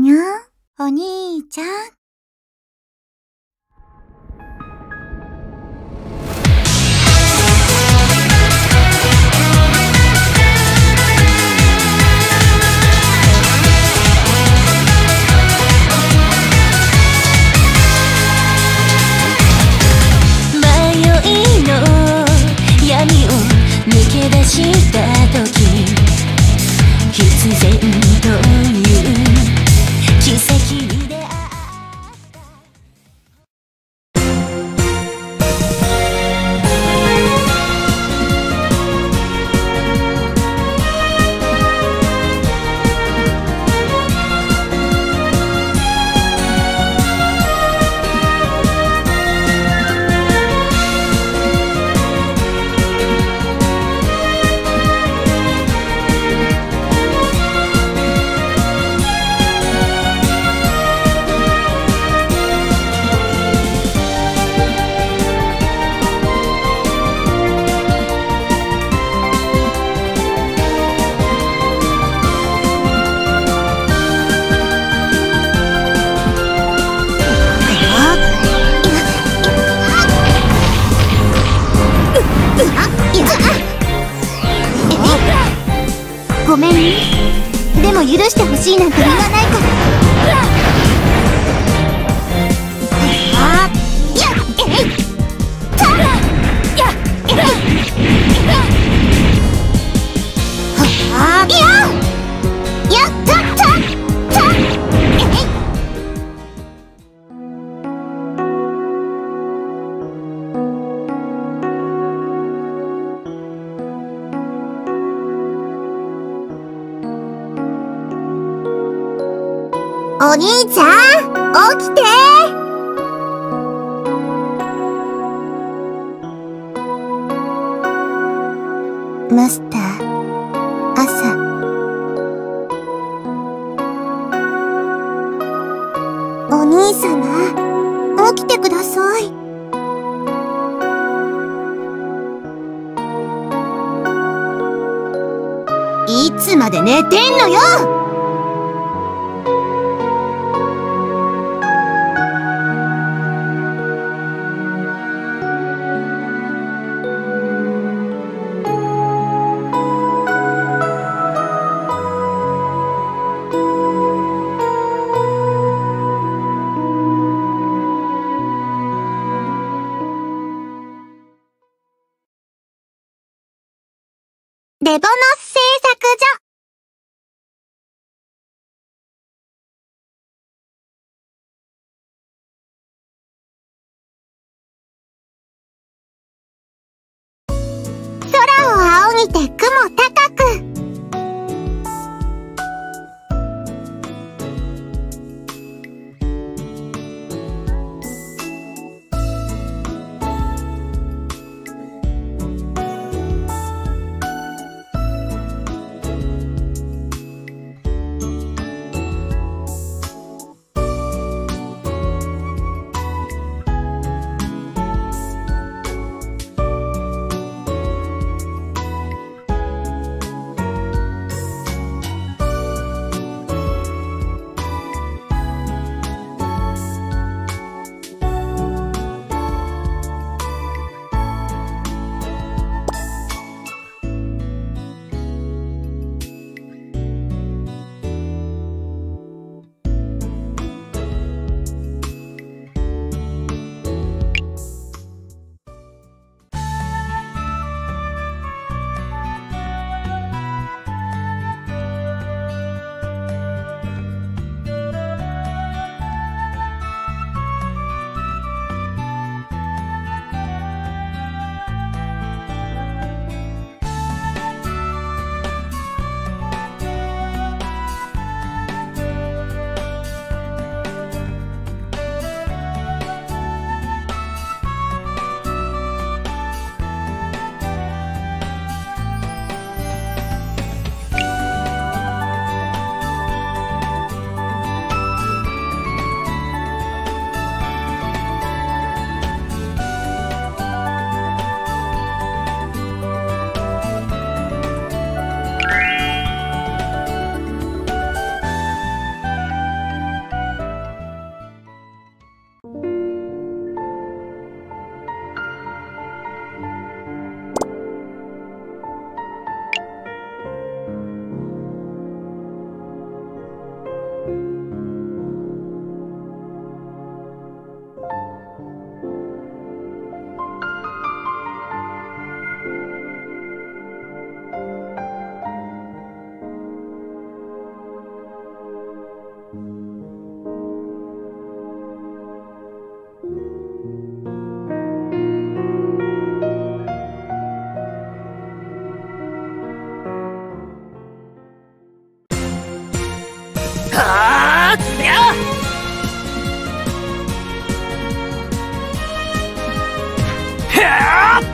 にゃお兄ちゃん。 した時必然という奇跡に出会ったごめんね。でも許してほしいなんて言わないから。お兄ちゃん、起きて。マスター、朝。お兄様、起きてください。いつまで寝てんのよ。レボノス製作所。 はあ、やあ、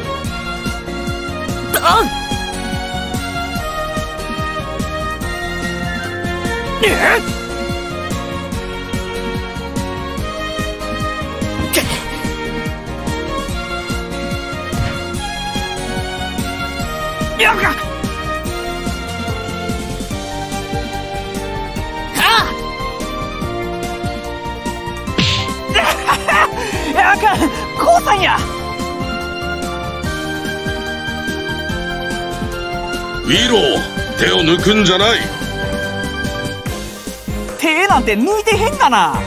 あかん、こうさんや。 ウィロー、手を抜くんじゃない。 手なんて抜いてへんがな。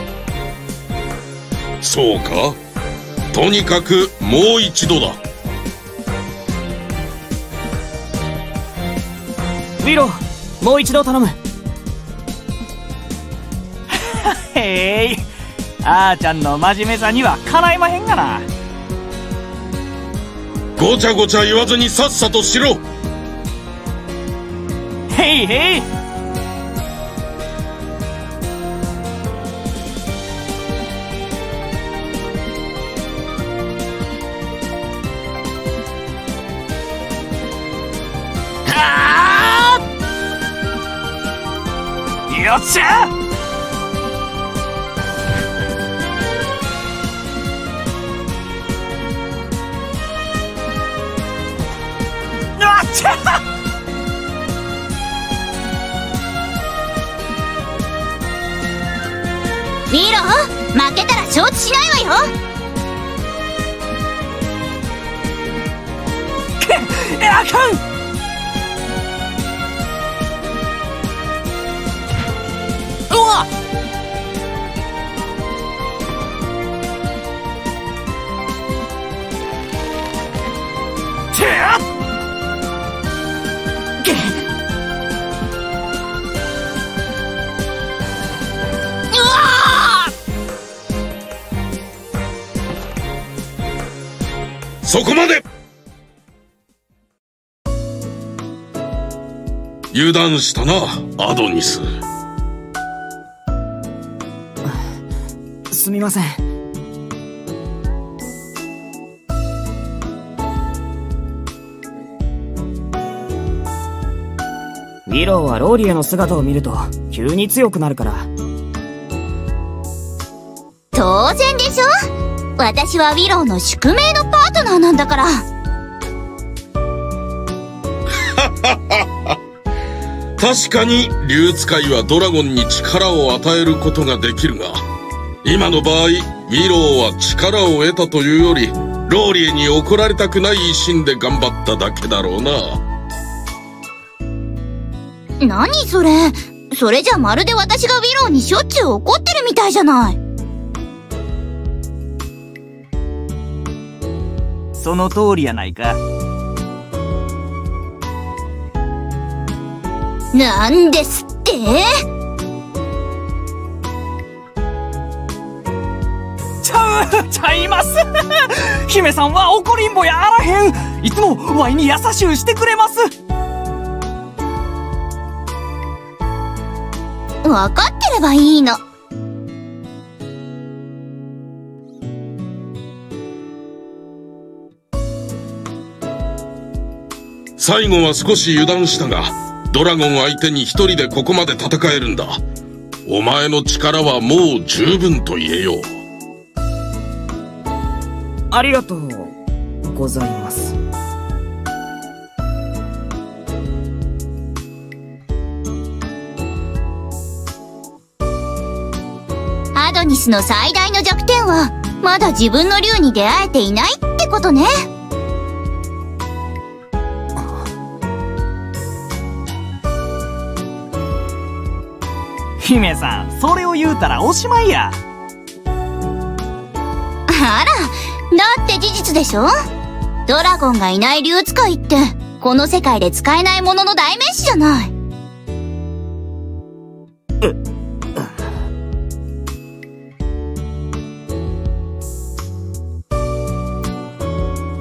そうか、とにかくもう一度だ。 ウィロー、もう一度頼む。へい、あーちゃんの真面目さにはかないまへんがな。 ごちゃごちゃ言わずにさっさとしろ。 へいへい。はあ、よっしゃ。あっちゃ。 ウィロー、負けたら承知しないわよ。 あかん。うわっ、てやっ、 そこまで。油断したな、アドニス。 すみません。ウィローはローリエの姿を見ると急に強くなるから。 当然でしょ。私はウィローの宿命のパートナーなんだから。 確かに竜使いはドラゴンに力を与えることができるが、今の場合ウィローは力を得たというよりローリエに怒られたくない一心で頑張っただけだろうな。 何それ。それじゃまるで私がウィローにしょっちゅう怒ってるみたいじゃない。 その通りやないか。 なんですって。 ちゃいます。姫さんは怒りんぼやあらへん。いつもワイに優しゅうしてくれます。 分かってればいいの。 最後は少し油断したが、ドラゴン相手に一人でここまで戦えるんだ。お前の力はもう十分と言えよう。 ありがとうございます。 アドニスの最大の弱点はまだ自分の竜に出会えていないってことね。 姫さん、それを言うたらおしまいや。 あら、だって事実でしょ。ドラゴンがいない竜使いってこの世界で使えないものの代名詞じゃない。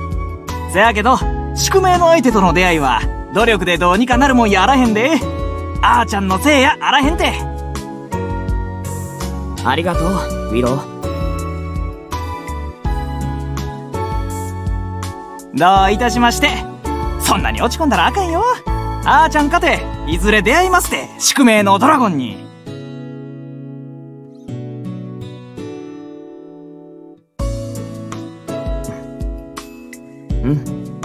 せやけど宿命の相手との出会いは努力でどうにかなるもんやあらへんで。 あーちゃんのせいやあらへんて。 ありがとう、ウィロー。 どういたしまして。そんなに落ち込んだらあかんよ。あーちゃんかていずれ出会いますて、宿命のドラゴンに。 うん。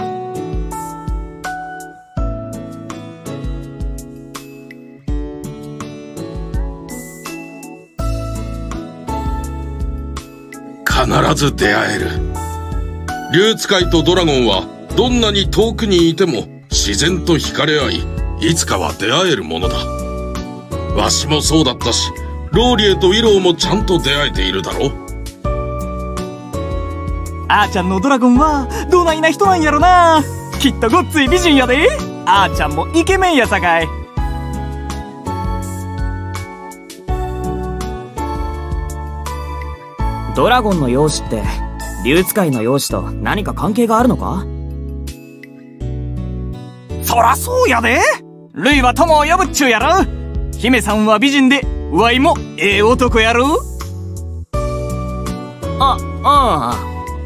必ず出会える。竜使いとドラゴンはどんなに遠くにいても自然と惹かれ合い、いつかは出会えるものだ。わしもそうだったし、ローリエとウィローもちゃんと出会えているだろう。 あーちゃんのドラゴンはどないな人なんやろな。きっとごっつい美人やで。あーちゃんもイケメンやさかい。 ドラゴンの容姿って竜使いの容姿と何か関係があるのか？ そらそうやで。ルイは友を呼ぶっちゅうやろ。姫さんは美人で、ワイもええ男やろ。 ああ。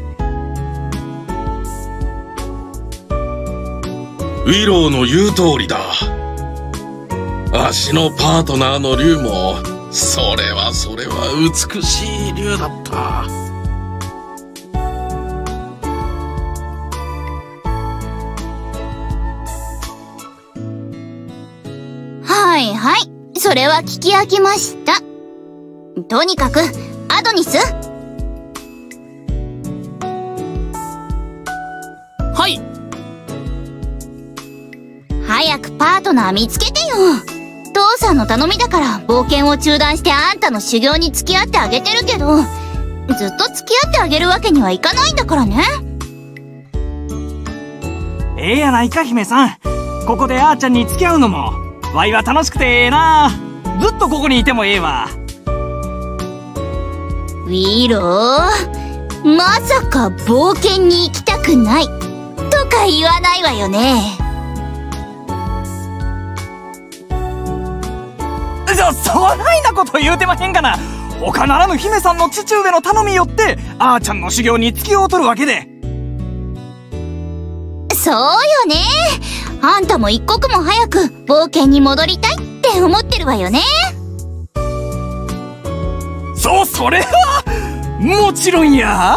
ウィローの言う通りだ。わしのパートナーの竜も、それは美しい竜だった。 はいはい。それは聞き飽きました。とにかく、アドニス？ はい。 早くパートナー見つけてよ。父さんの頼みだから冒険を中断してあんたの修行に付き合ってあげてるけど、ずっと付き合ってあげるわけにはいかないんだからね。 ええやないか姫さん。ここであーちゃんに付き合うのもワイは楽しくてええな。ずっとここにいてもええわ。 ウィロー、まさか冒険に行きたくないとか言わないわよね。 そないなこと言うてまへんがな。他ならぬ姫さんの父上の頼みよってあーちゃんの修行に付き合うとるわけで。 そうよね。あんたも一刻も早く冒険に戻りたいって思ってるわよね。 それはもちろんや。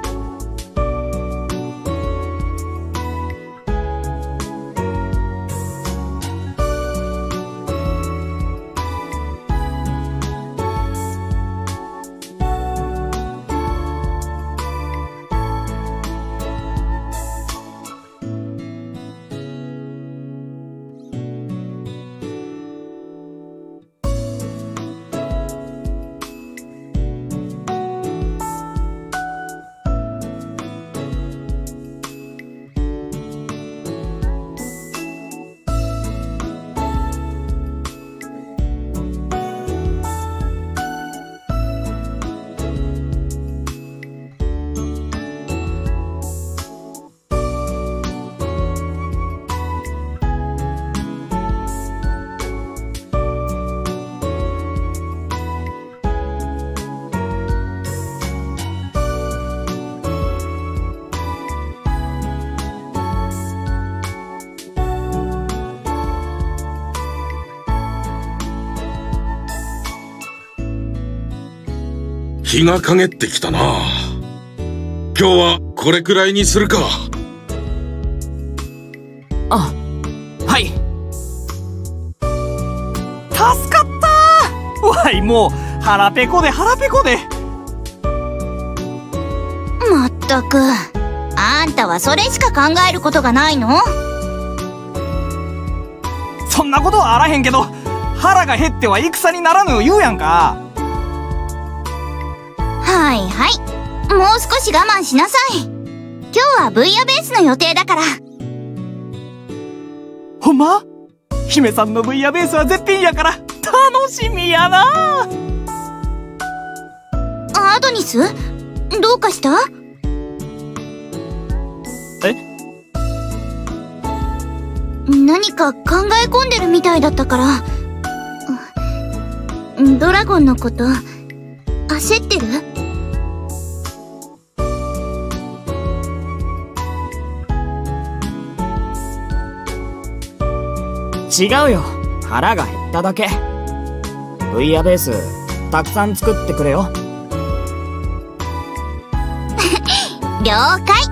日が陰ってきたな。今日はこれくらいにするか。 あ、はい。 助かったー。わいもう腹ペコで。 まったく、あんたはそれしか考えることがないの？ そんなことはあらへんけど、腹が減っては戦にならぬ言うやんか。 はいはい。もう少し我慢しなさい。今日はブイヤベースの予定だから。 ほんま？姫さんのブイヤベースは絶品やから楽しみやな。 アドニス？どうかした？ え？ 何か考え込んでるみたいだったからドラゴンのこと焦ってる？ 違うよ。腹が減っただけ。ブイヤベースたくさん作ってくれよ。 了解。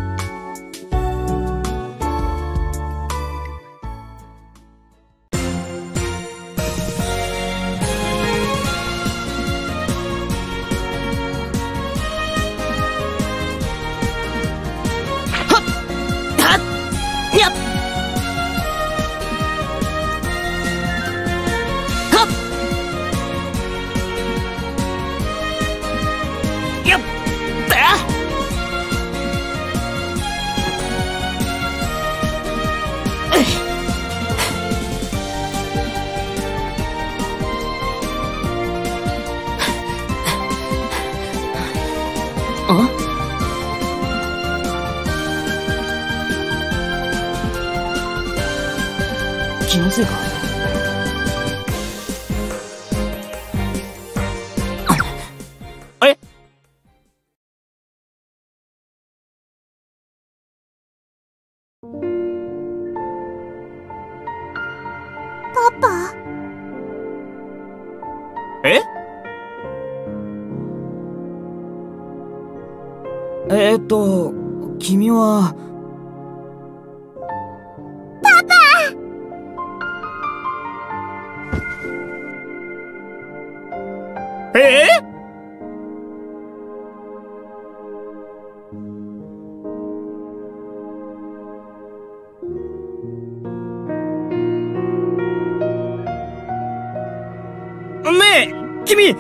気のせいか？え？ パパ？ え？君は。ねえ、君！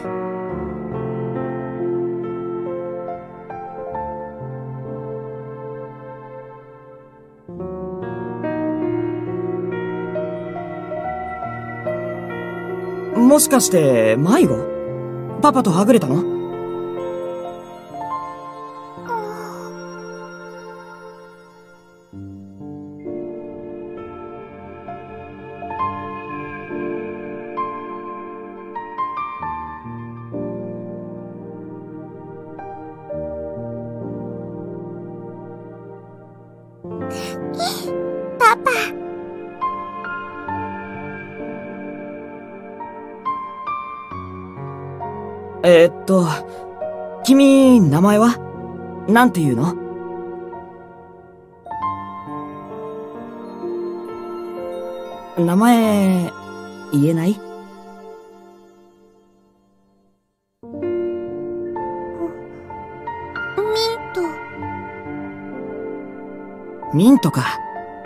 もしかして迷子？パパとはぐれたの？ パパ。 君、名前は？なんて言うの？名前、言えない？ミントか。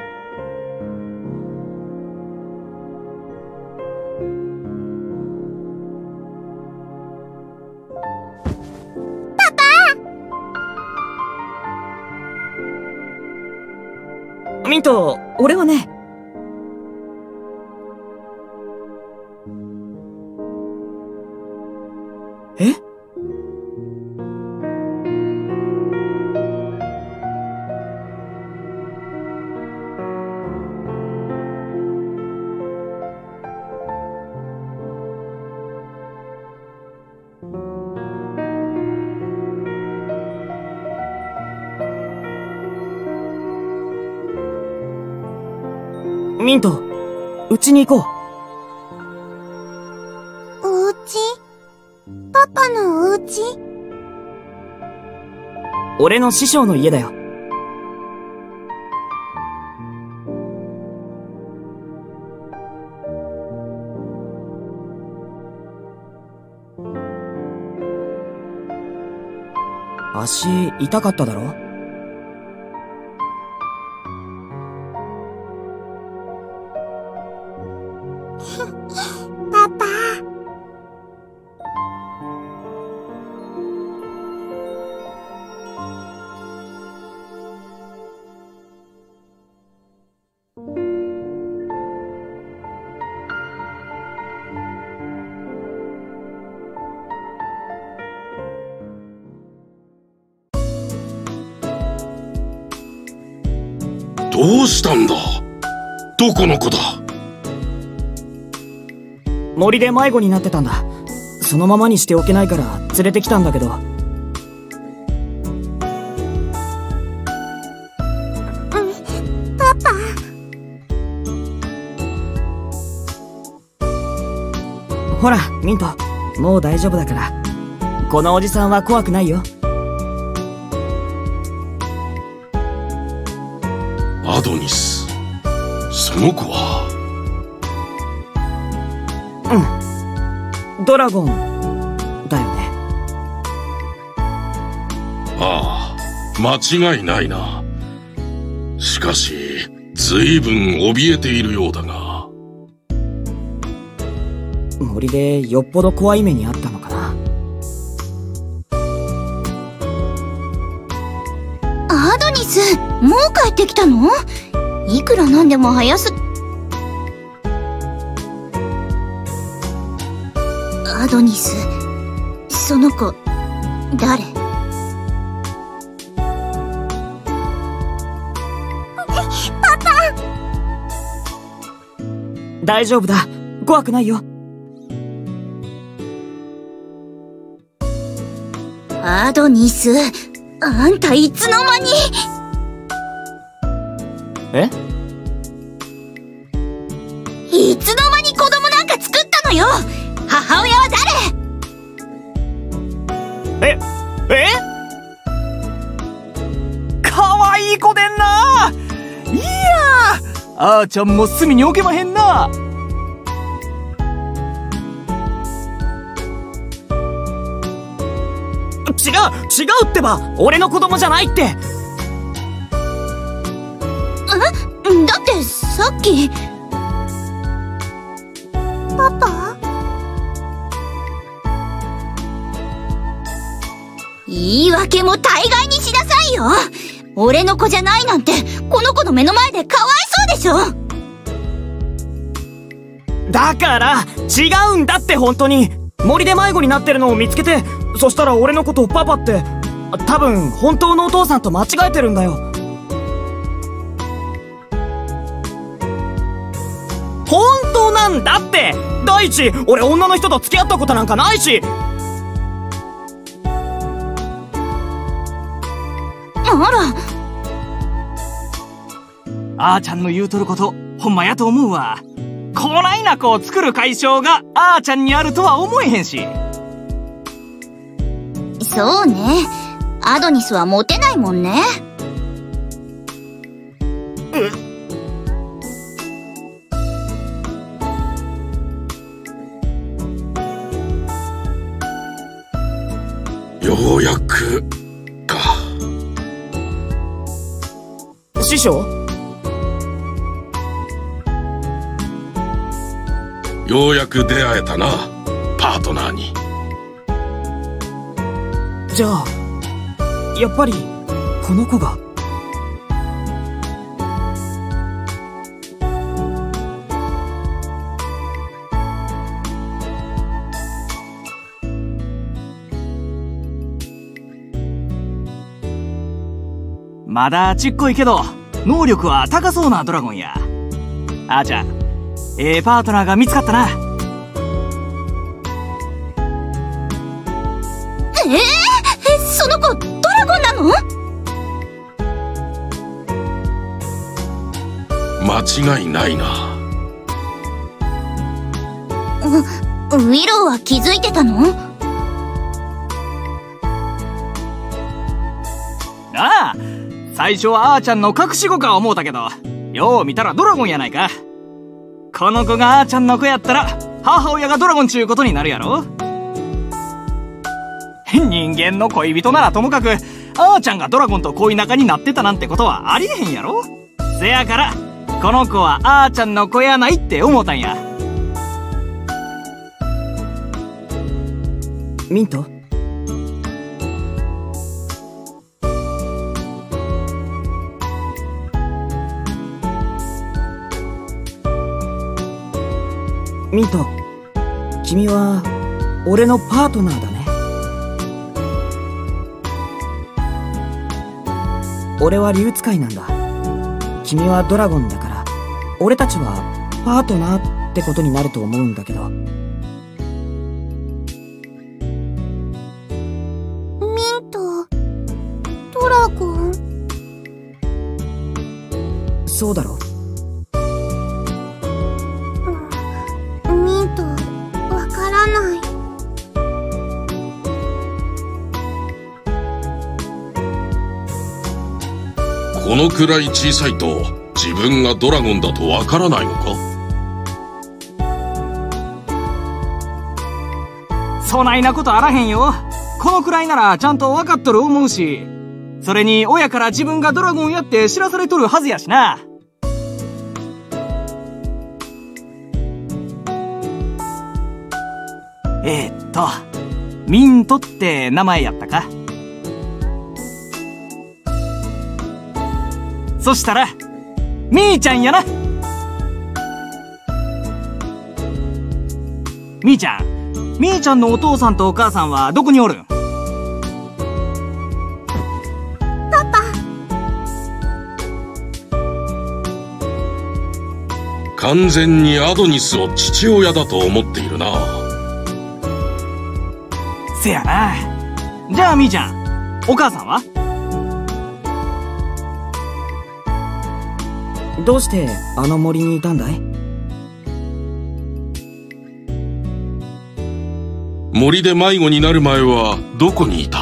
ミント、俺はね。え？ミント、うちに行こう。 お家？パパのお家？ 俺の師匠の家だよ。足痛かっただろ？ パパ。 どうしたんだ？どこの子だ？ 森で迷子になってたんだ。 そのままにしておけないから連れてきたんだけど。 パパ。 ほらミント、もう大丈夫だから。このおじさんは怖くないよ。 アドニス、その子は。 ドラゴンだよね。 ああ、間違いないな。しかし随分怯えているようだが。 森でよっぽど怖い目にあったのかな。 アドニス、もう帰ってきたの？いくらなんでも早す。アドニス、その子誰？パパ。 大丈夫だ、怖くないよ。 アドニス、あんたいつの間に。 え？ いつの間に子供なんか作ったのよ。母親は誰？ かわいい子でんな。いやあーちゃんも隅に置けまへんな。 違うってば、俺の子供じゃないって。 だってさっき。パパ？言い訳も大概にしなさいよ。俺の子じゃないなんてこの子の目の前でかわいそうでしょ。 だから違うんだって。本当に森で迷子になってるのを見つけて、そしたら俺のことをパパって、多分本当のお父さんと間違えてるんだよ。本当なんだって。第一、俺女の人と付き合ったことなんかないし。 あら、 あーちゃんの言うとることほんまやと思うわ。こないな子を作る解消があーちゃんにあるとは思えへんし。 そうね。アドニスはモテないもんね。 ようやくか。 師匠？ ようやく出会えたな、パートナーに。 じゃあやっぱりこの子が。 まだちっこいけど能力は高そうなドラゴンや。あーちゃん、パートナーが見つかったな。 その子ドラゴンなの？ 間違いないな。 ウィローは気づいてたの？ ああ、最初はあーちゃんの隠し子か思うたけど、よう見たらドラゴンやないか。この子があーちゃんの子やったら母親がドラゴンちゅうことになるやろ。人間の恋人ならともかく、あーちゃんがドラゴンと恋仲になってたなんてことはありえへんやろ。せやからこの子はあーちゃんの子やないって思ったんや。 ミント？ミント、君は俺のパートナーだね。俺は竜使いなんだ。君はドラゴンだから、俺たちはパートナーってことになると思うんだけど。 そうだろ。 ミント、わからない。 このくらい小さいと自分がドラゴンだとわからないのか？ そないなことあらへんよ。このくらいならちゃんとわかっとる思うし、それに親から自分がドラゴンやって知らされとるはずやしな。ミントって名前やったか？そしたらみーちゃんやな。みーちゃんのお父さんとお母さんはどこにおるん？ パパ。 完全にアドニスを父親だと思っているな。 せやな。じゃあみーちゃん、お母さんは？ どうしてあの森にいたんだい？ 森で迷子になる前はどこにいた？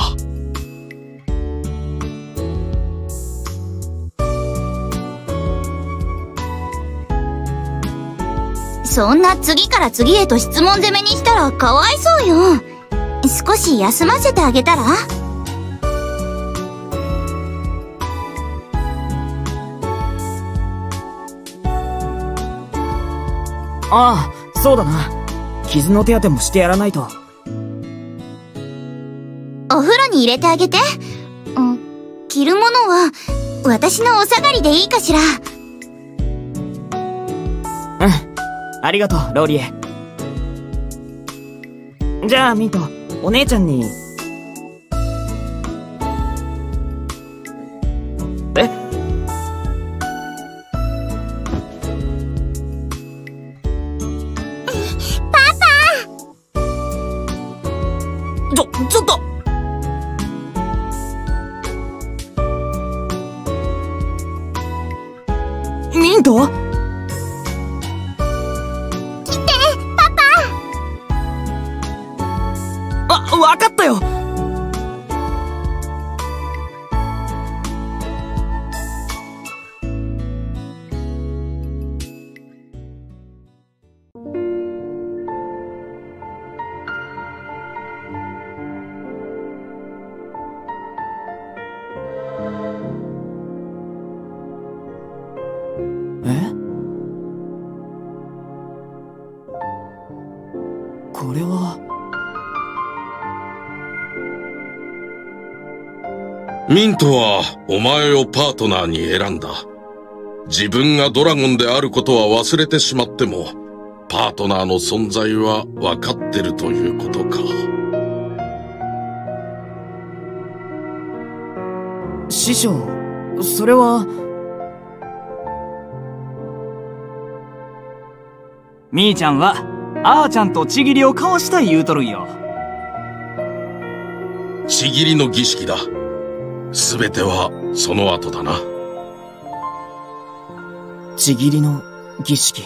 そんな次から次へと質問攻めにしたらかわいそうよ。少し休ませてあげたら？ ああ、そうだな。傷の手当てもしてやらないと。 お風呂に入れてあげて。着るものは私のお下がりでいいかしら？ うん、ありがとう、ローリエ。じゃあミント、お姉ちゃんに。ちょっと。ミント？ 来て、パパ。わかったよ。これは。 ミントはお前をパートナーに選んだ。自分がドラゴンであることは忘れてしまっても、パートナーの存在は分かってるということか。 師匠、それは。 みーちゃんはあーちゃんとちぎりを交わしたい言うとるんよ。 ちぎりの儀式だ。すべてはその後だな。 ちぎりの儀式。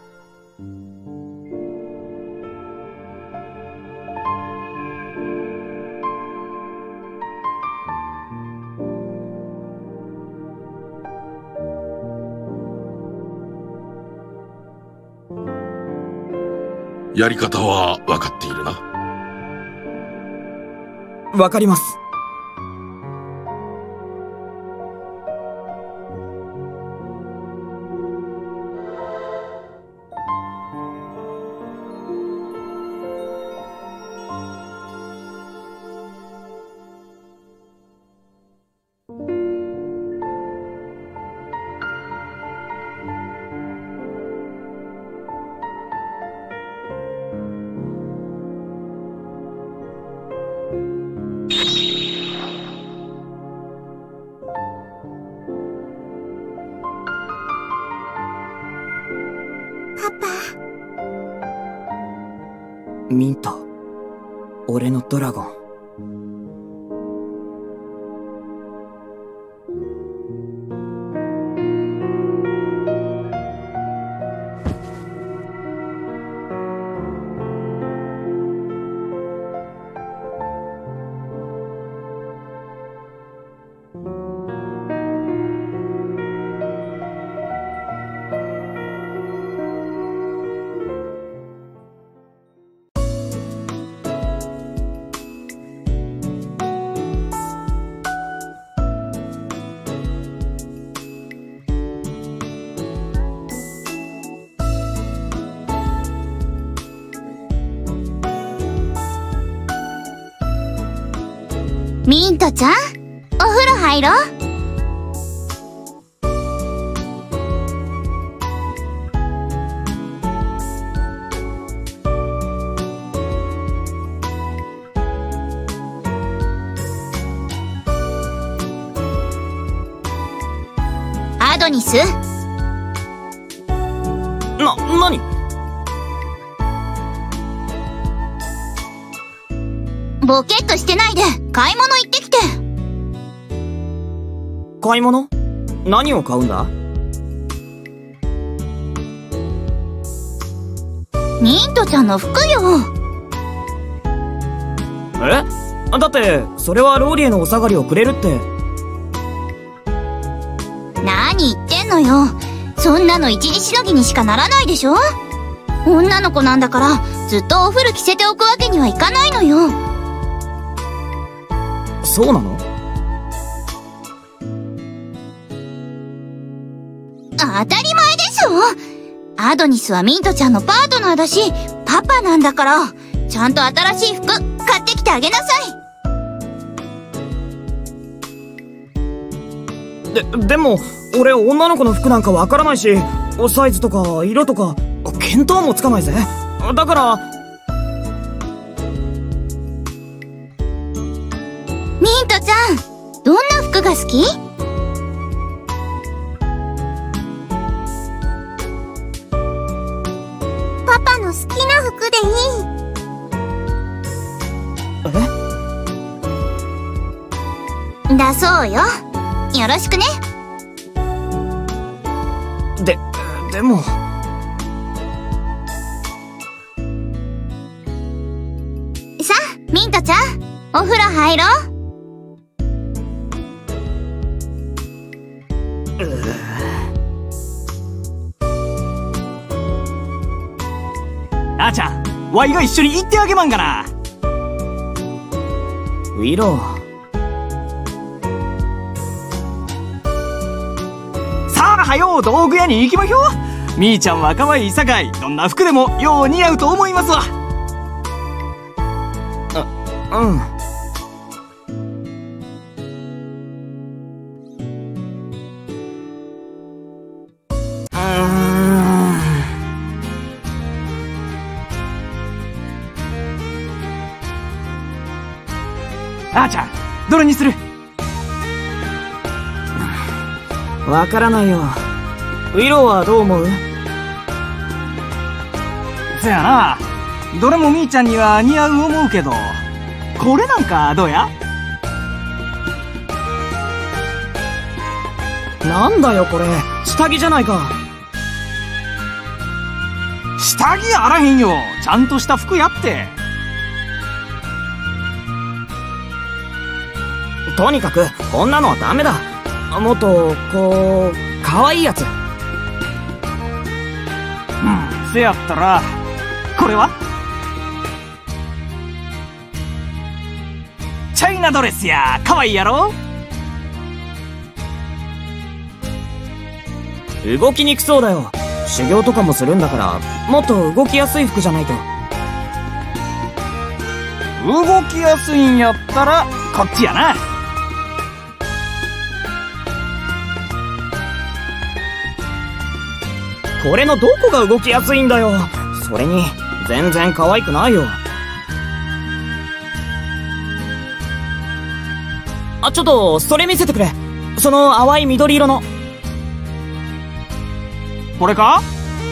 やり方は分かっているな。 わかります。ミント、俺のドラゴン。 ミントちゃん、お風呂入ろう。アドニス、 何？ ボケっとしてないで買い物行ってきて。 買い物？何を買うんだ？ ミントちゃんの服よ。 え？だってそれはローリエのお下がりをくれるって。 何言ってんのよ。そんなの一時しのぎにしかならないでしょ。女の子なんだからずっとお風呂着せておくわけにはいかないのよ。 そうなの？ 当たり前でしょ。アドニスはミントちゃんのパートナーだし、パパなんだから、ちゃんと新しい服買ってきてあげなさい。でも俺女の子の服なんかわからないし、サイズとか色とか見当もつかないぜ。だからミントちゃん、どんな服が好き？ パパの好きな服でいい。 だそうよ。よろしくね。 でもさあ、ミントちゃん、お風呂入ろう。 あーちゃん、ワイが一緒に行ってあげまんがな。 ウィロー、 さあはよ道具屋に行きまひょ。みーちゃんは可愛いさかい、どんな服でもよう似合うと思いますわ。 うん。 あーちゃん、どれにする？ わからないよ。ウィローはどう思う？ そやな、どれもみーちゃんには似合う思うけど、これなんかどうや？ なんだよこれ、下着じゃないか。 下着あらへんよ、ちゃんとした服やって。 とにかくこんなのはダメだ。もっとこう可愛いやつ。 せやったらこれはチャイナドレスや。可愛いやろ。 動きにくそうだよ。修行とかもするんだから、もっと動きやすい服じゃないと。 動きやすいんやったらこっちやな。 これのどこが動きやすいんだよ。それに全然可愛くないよ。あ、ちょっとそれ見せてくれ。その淡い緑色の。 これか？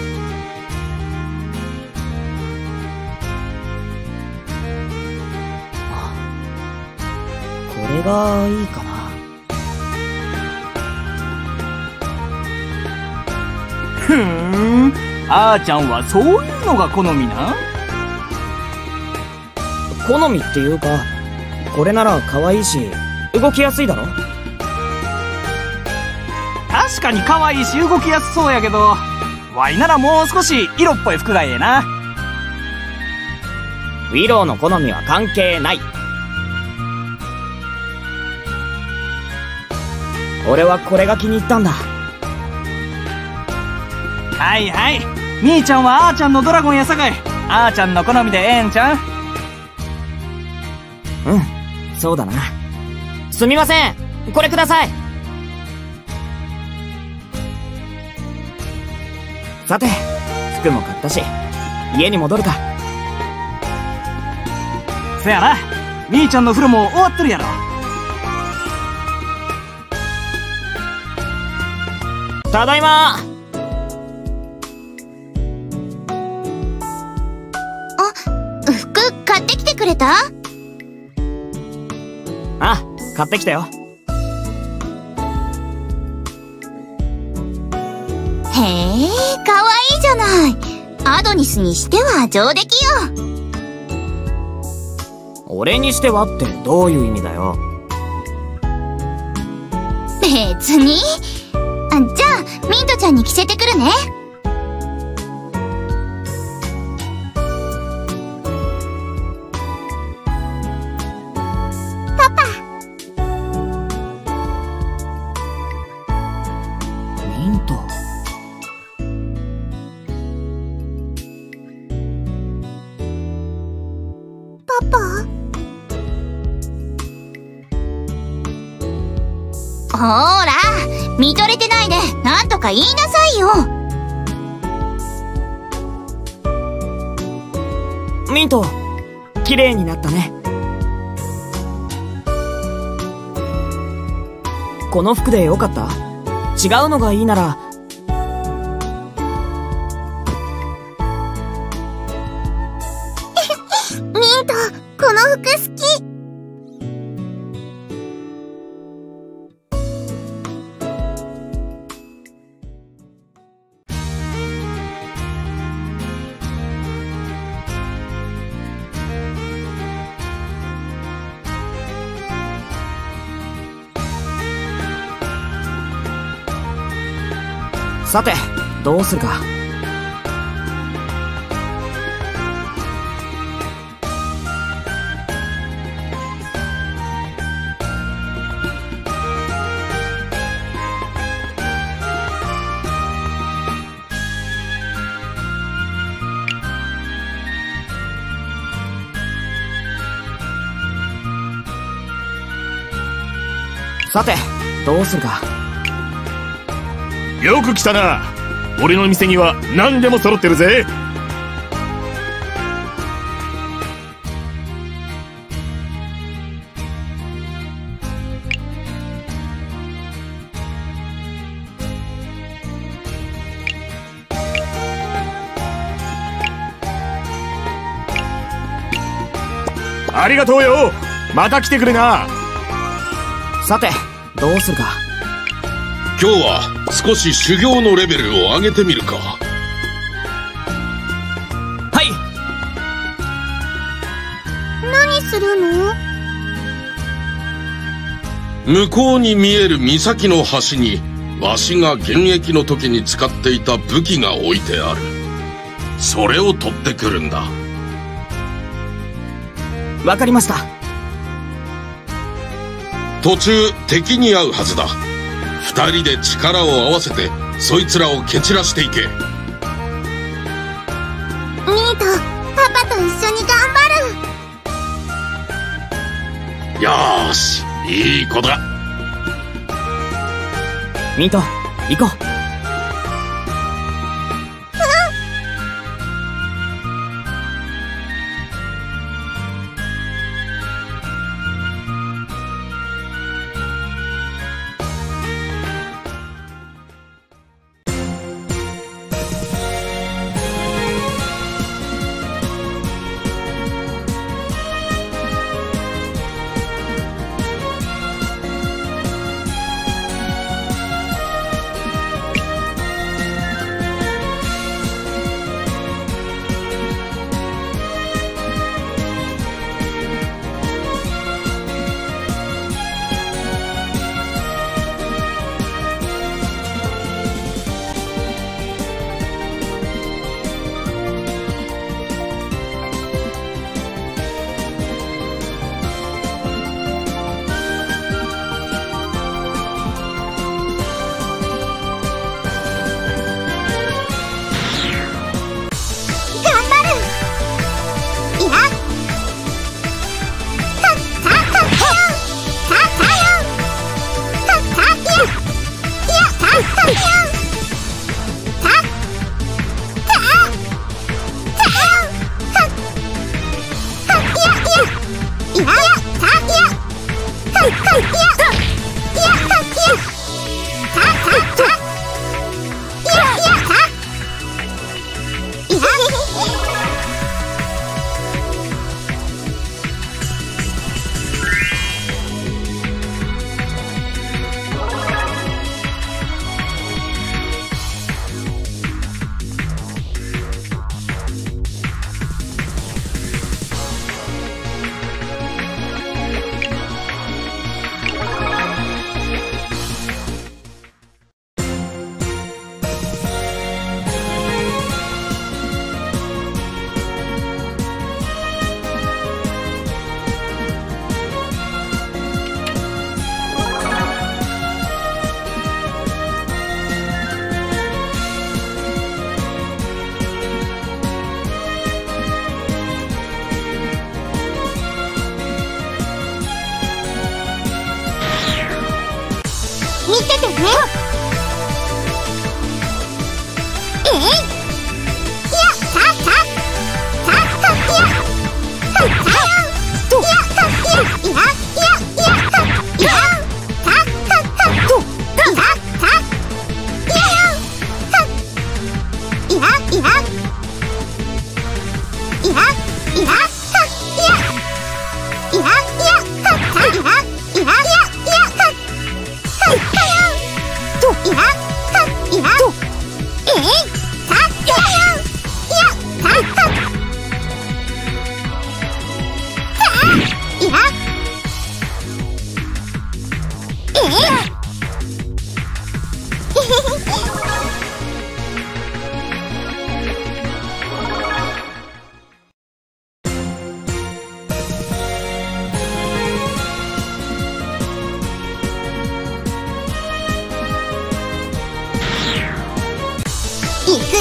これがいいかな。 あーちゃんはそういうのが好みな。 好みっていうか、これなら可愛いし動きやすいだろ。 確かに可愛いし動きやすそうやけど、ワイならもう少し色っぽい服がええな。 ウィローの好みは関係ない。俺はこれが気に入ったんだ。 はいはい、みーちゃんはあーちゃんのドラゴンやさかい、あーちゃんの好みでええんちゃう？ うん、そうだな。 すみません、これください。さて、服も買ったし、家に戻るか。 せやな、みーちゃんの風呂も終わってるやろ。 ただいま。 服買ってきてくれた？ あ、買ってきたよ。 へえ、かわいいじゃない。アドニスにしては上出来よ。 俺にしてはってどういう意味だよ。 別に。じゃあミントちゃんに着せてくるね。パパ。 ミント。 パパ？ ほーら、見とれてないで、なんとか言いなさいよ。 ミント、綺麗になったね。この服でよかった？違うのがいいなら。 ミント、この服好き。 さて、どうするか。さて、どうするか。 よく来たな。俺の店には何でも揃ってるぜ。ありがとうよ。また来てくれな。 さて、どうするか。 今日は少し修行のレベルを上げてみるか。 はい。 何するの？ 向こうに見える岬の端に、わしが現役の時に使っていた武器が置いてある。それを取ってくるんだ。 わかりました。 途中敵に会うはずだ。二人で力を合わせてそいつらを蹴散らしていけ。 ミント、パパと一緒に頑張る。 よーし、いい子だ。 ミント、行こう。 見ててね。いくよ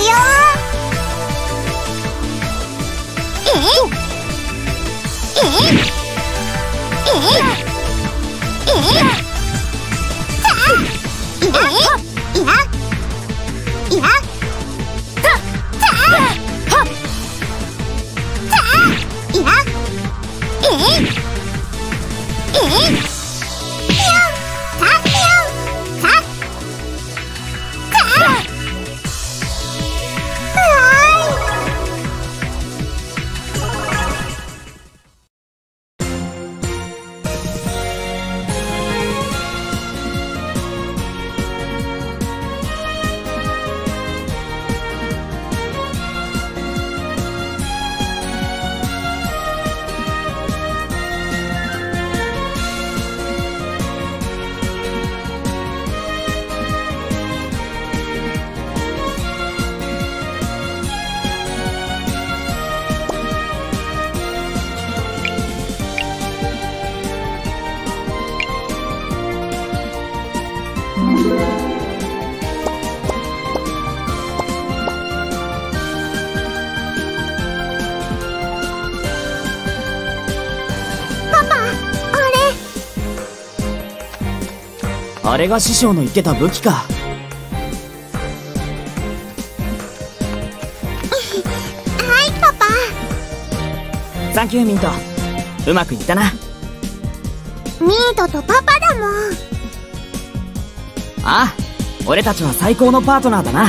あれが師匠の言ってた武器か。 はいパパ。 サンキューミント、うまくいったな。 ミントとパパだもん。 ああ、俺たちは最高のパートナーだな。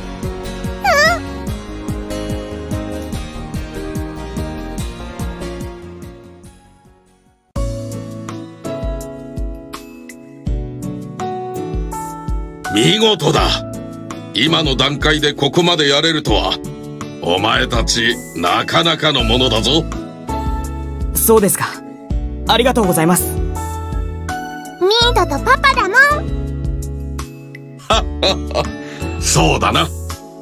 見事だ。今の段階でここまでやれるとは、お前たちなかなかのものだぞ。 そうですか。ありがとうございます。 ミントとパパだもん。 はっはっは、そうだな。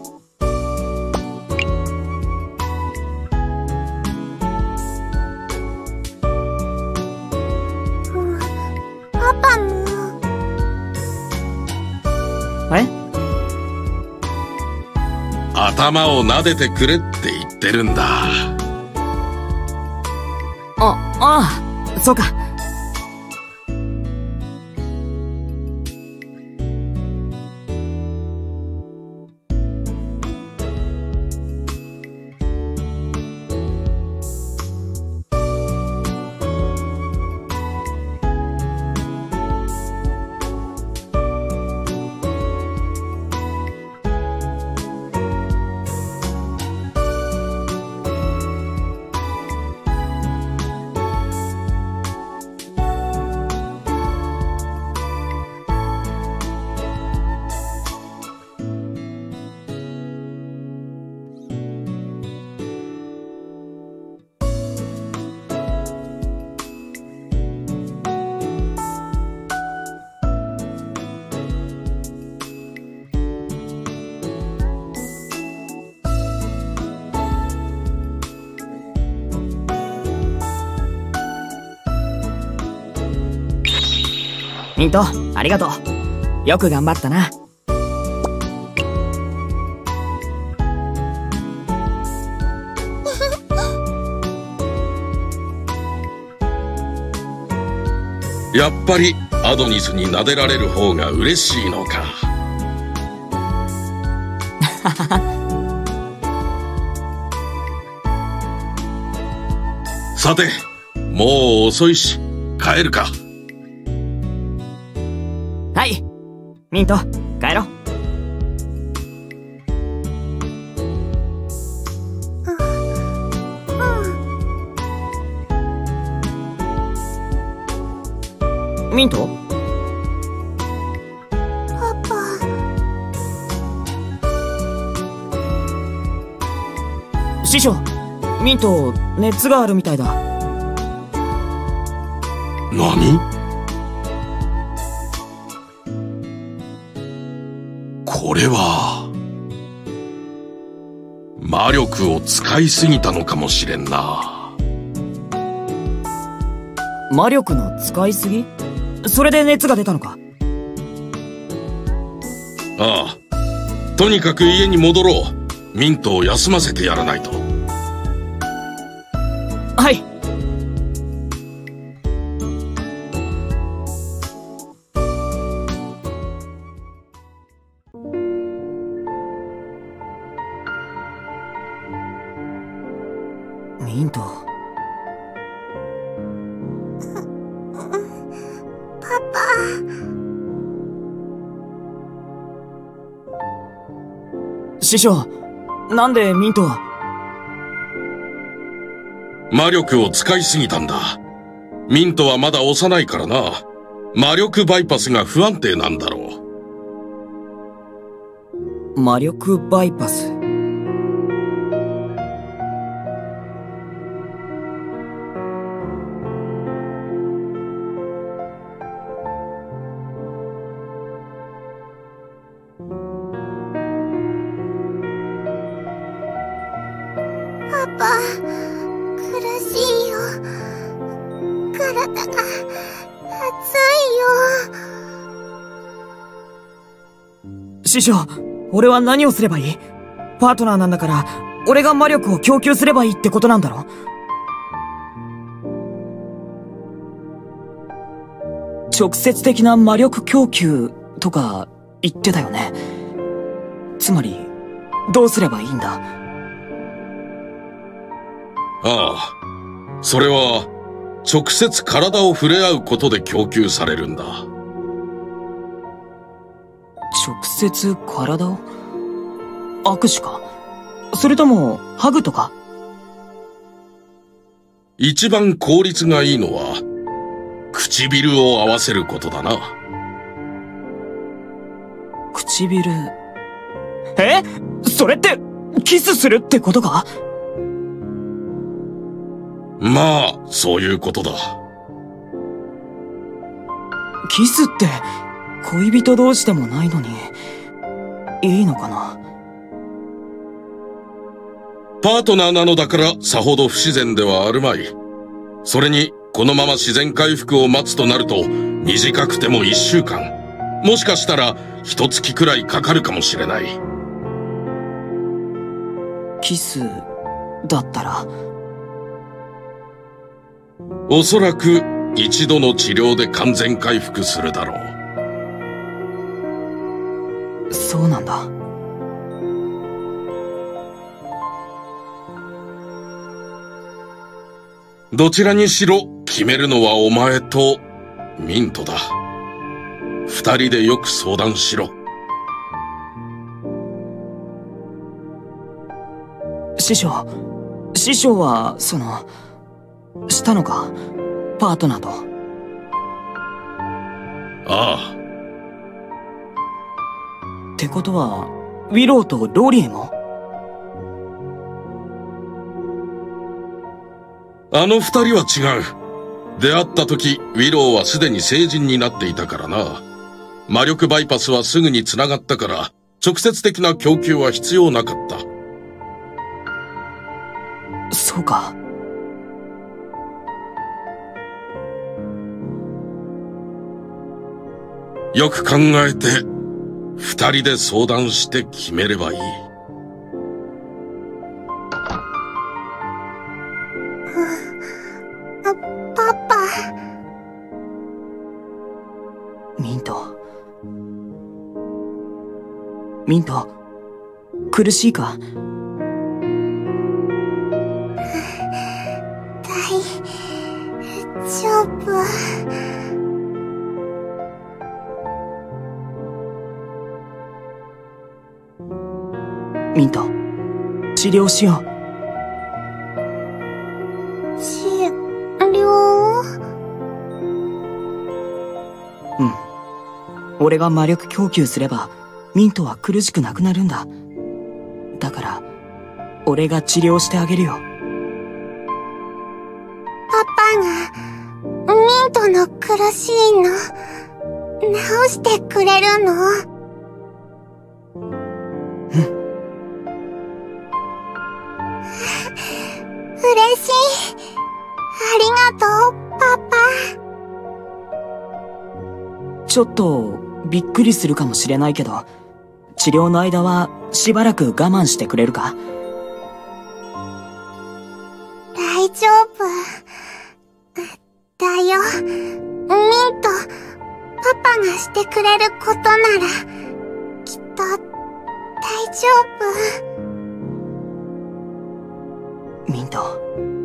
パパも。 え？ 頭を撫でてくれって言ってるんだ。 ああ、そうか。 ミント、ありがとう。よく頑張ったな。 やっぱりアドニスに撫でられる方が嬉しいのか。さて、もう遅いし帰るか。 はい、ミント、帰ろう。ミント？ パパ。 師匠、ミント、熱があるみたいだ。 何？これは魔力を使いすぎたのかもしれんな。 魔力の使いすぎ？それで熱が出たのか？ ああ、とにかく家に戻ろう。ミントを休ませてやらないと。 はい。ミント。 パパ。 師匠、なんでミントは？ 魔力を使いすぎたんだ。ミントはまだ幼いからな。魔力バイパスが不安定なんだろう。魔力バイパス。 パパ、苦しいよ。体が熱いよ。 師匠、俺は何をすればいい？パートナーなんだから、俺が魔力を供給すればいいってことなんだろ？直接的な魔力供給とか言ってたよね。つまり、どうすればいいんだ？ ああ、それは直接体を触れ合うことで供給されるんだ。 直接体を？握手か？それともハグとか？ 一番効率がいいのは唇を合わせることだな。 唇？それってキスするってことか？ まあ、そういうことだ。 キスって恋人同士でもないのにいいのかな？ パートナーなのだからさほど不自然ではあるまい。それにこのまま自然回復を待つとなると短くても1週間、もしかしたら1月くらいかかるかもしれない。 キスだったらおそらく一度の治療で完全回復するだろう。そうなんだ。 どちらにしろ決めるのはお前とミントだ。2人でよく相談しろ。 師匠はしたのか？パートナーと。 ああ。 ってことはウィローとローリエも？ あの2人は違う。出会った時ウィローはすでに成人になっていたからな。魔力バイパスはすぐに繋がったから直接的な供給は必要なかった。 そうか。 よく考えて、二人で相談して決めればいい。 パパ。 ミント。ミント、苦しいか？ 大丈夫。 ミント、治療しよう。 治療？ うん。俺が魔力供給すれば、ミントは苦しくなくなるんだ。だから、俺が治療してあげるよ。 パパが、ミントの苦しいの、治してくれるの？ うん。 嬉しい。ありがとう、パパ。 ちょっと、びっくりするかもしれないけど、治療の間はしばらく我慢してくれるか？ 大丈夫。だよ。ミント、パパがしてくれることなら、きっと、大丈夫。 ミント。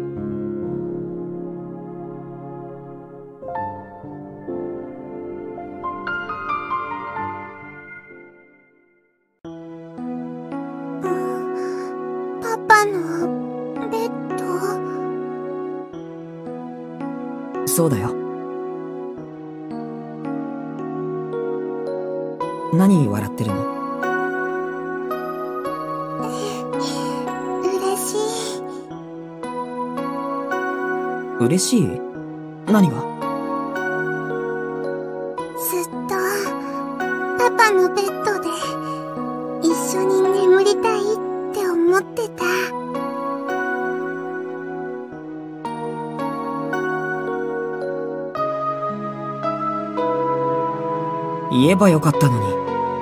パパのベッド。 そうだよ。何笑ってるの？ 嬉しい。 嬉しい？何が？ ずっと、パパのベッドで、一緒に眠りたいって思ってた。 言えばよかったのに。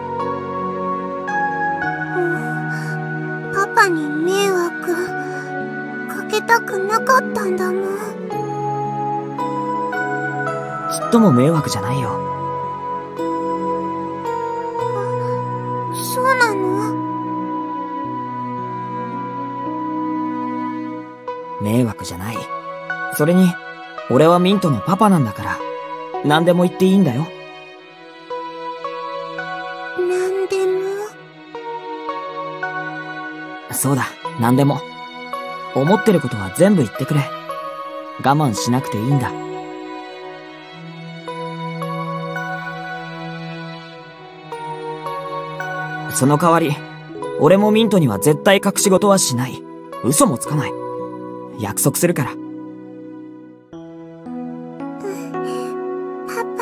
パパに迷惑かけたくなかったんだもん。 ちっとも迷惑じゃないよ。 そうなの？ 迷惑じゃない。それに、俺はミントのパパなんだから、何でも言っていいんだよ。 なんでも？ そうだ、何でも。思ってることは全部言ってくれ。我慢しなくていいんだ。その代わり、俺もミントには絶対隠し事はしない。嘘もつかない。約束するから。 パパ。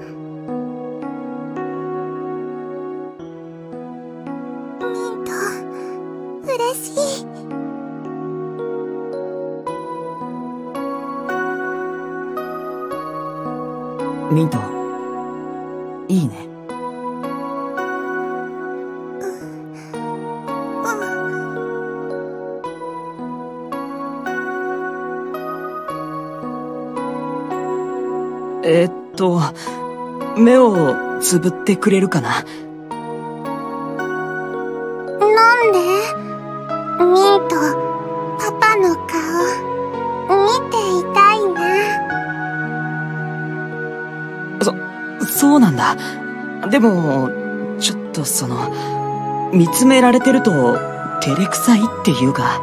ミント、嬉しい。 ミント、いいね。目をつぶってくれるかな？ なんで？ミント、パパの顔、見ていたいな。 そうなんだ。でも、ちょっと見つめられてると、照れくさいっていうか。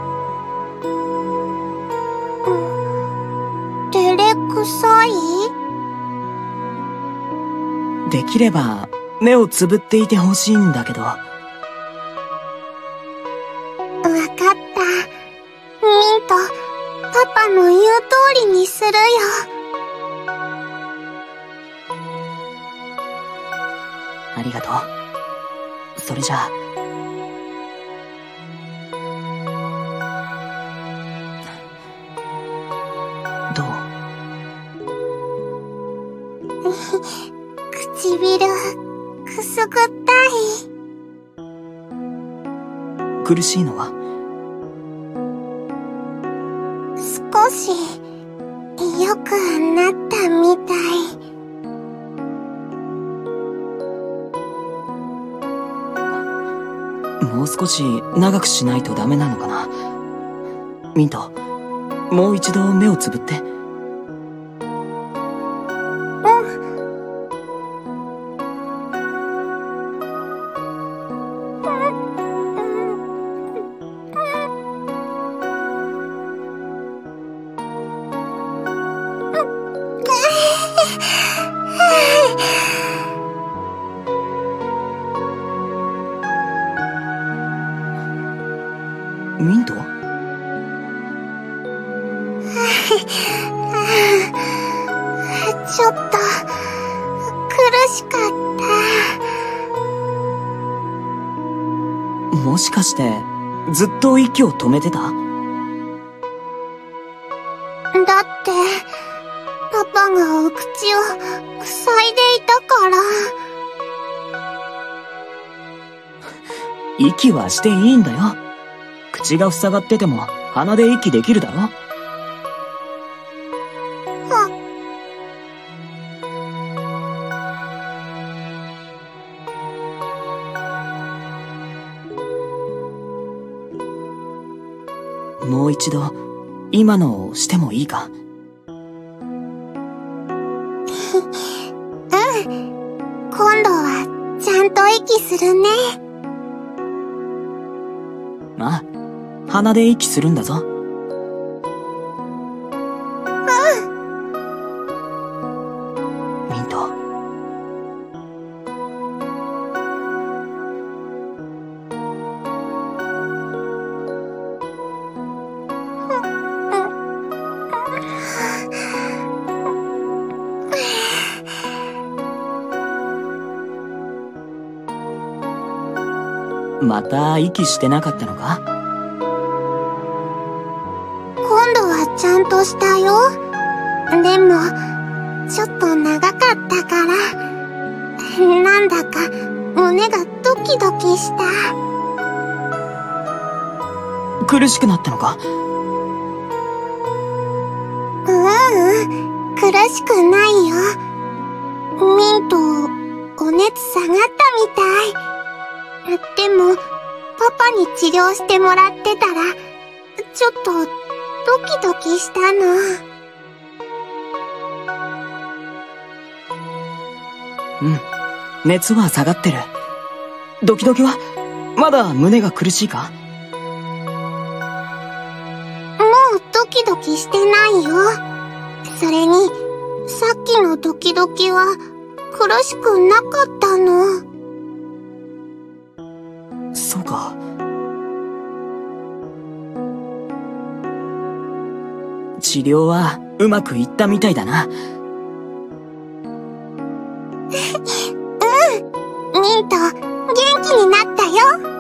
照れくさい？ できれば、目をつぶっていてほしいんだけど。 わかった。ミント、パパの言う通りにするよ。 ありがとう。それじゃあ。どう？ 口唇、くすぐったい。 苦しいのは？ 少し、良くなったみたい。 もう少し長くしないとダメなのかな。ミント、もう一度目をつぶって。ミント？ ちょっと、苦しかった。 もしかして、ずっと息を止めてた？ だって、パパがお口を塞いでいたから。 息はしていいんだよ。口が塞がってても鼻で息できるだろ。もう一度今のをしてもいいか？ 今度はちゃんと息するね。 ああ、鼻で息するんだぞ。ミント。また息してなかったのか？ 今度はちゃんとしたよ。でも、ちょっと長かったから、なんだか胸がドキドキした。 苦しくなったのか？ 苦しくないよ。ミント、お熱下がったみたい。でも、パパに治療してもらってたら、ちょっとドキドキしたの。 うん、熱は下がってる。ドキドキはまだ胸が苦しいか？ もうドキドキしてないよ。それに、さっきのドキドキは苦しくなかったの。 そうか。治療はうまくいったみたいだな。 ミント、元気になったよ。